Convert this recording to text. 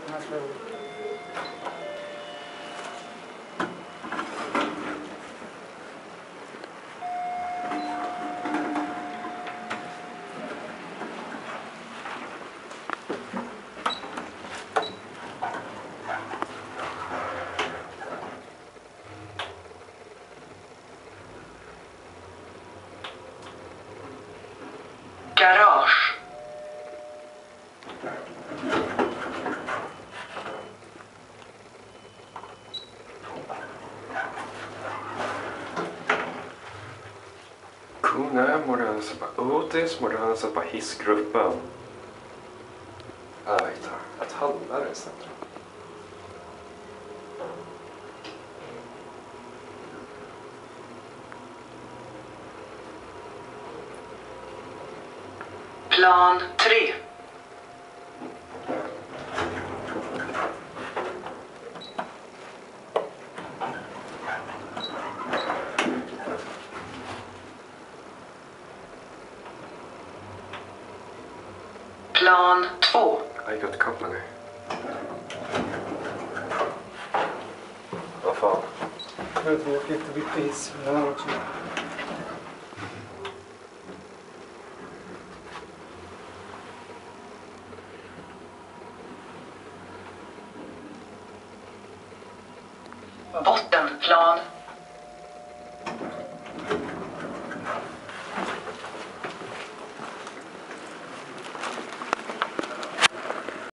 Garage. Kunde morgonsa på Otis, morgonsa på hissgruppen. Jag vet att handla det sen. Plan 3. Plan 2. I got company. Vad fan? Jag tror jag lite bytte hiss här också. Bottenplan